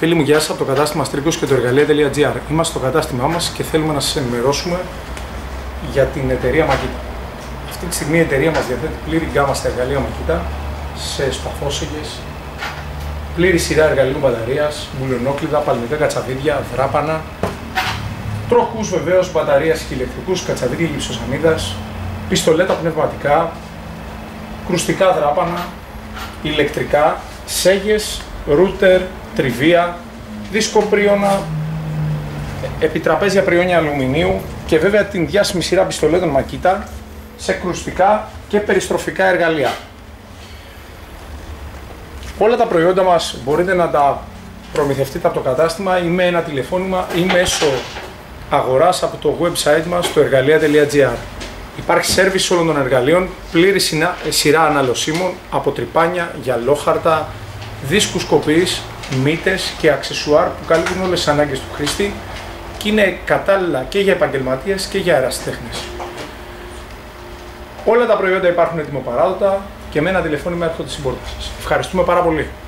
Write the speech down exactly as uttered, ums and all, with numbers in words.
Φίλοι μου, γεια σας από το κατάστημα Στρίκος και το εργαλεία.gr. Είμαστε στο κατάστημά μας και θέλουμε να σας ενημερώσουμε για την εταιρεία Makita. Αυτή τη στιγμή η εταιρεία μας διαθέτει πλήρη γκάμα στα εργαλεία Makita, σε σπαθόσεγγες, πλήρη σειρά εργαλείων μπαταρίας, μπουλονόκλειδα, παλμικά κατσαβίδια, δράπανα, τροχούς βεβαίως, μπαταρίας και ηλεκτρικούς, κατσαβίδια γυψοσανίδας, πιστολέτα πνευματικά, κρουστικά δράπανα, ηλεκτρικά, σέγγες, ρούτερ, τριβία, δίσκοπρίωνα, επιτραπέζια πριόνια αλουμινίου και βέβαια την διάσημη σειρά πιστολέτων Makita σε κρουστικά και περιστροφικά εργαλεία. Όλα τα προϊόντα μας μπορείτε να τα προμηθευτείτε από το κατάστημα ή με ένα τηλεφώνημα ή μέσω αγοράς από το website μας, το εργαλεία.gr. Υπάρχει σέρβις όλων των εργαλείων, πλήρη σειρά αναλωσίμων από τρυπάνια, γυαλόχαρτα, δίσκους κοπής, μύτες και αξεσουάρ που καλύπτουν όλες τις ανάγκες του χρήστη και είναι κατάλληλα και για επαγγελματίες και για ερασιτέχνες. Όλα τα προϊόντα υπάρχουν ετοιμοπαράδοτα και με ένα τηλεφώνημα έρχονται στην πόρτα σας. Ευχαριστούμε πάρα πολύ.